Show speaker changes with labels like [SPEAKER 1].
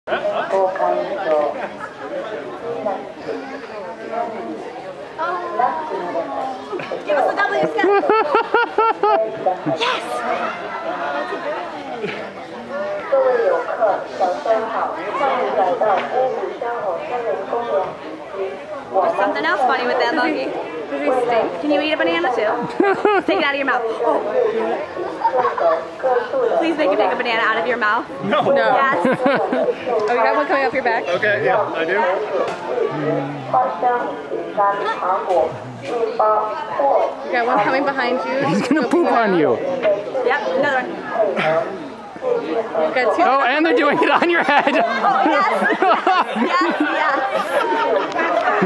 [SPEAKER 1] Give us a W step. Yes!
[SPEAKER 2] 各位游客，早上好，欢迎来到乌虎山火森林公园。
[SPEAKER 1] There's something else funny with that monkey. Can you eat a banana too? Take it out of your mouth. Oh. Please make it take a banana out of your mouth.
[SPEAKER 3] No.
[SPEAKER 1] No. Yes.
[SPEAKER 4] Oh, you got one coming up your back?
[SPEAKER 3] Okay, yeah, I do.
[SPEAKER 4] You got one coming behind you.
[SPEAKER 5] He's gonna poop on you.
[SPEAKER 1] Yep, another one.
[SPEAKER 4] You got two.
[SPEAKER 5] Oh, and they're doing it on your head.
[SPEAKER 1] Oh, yes. Yes, yes.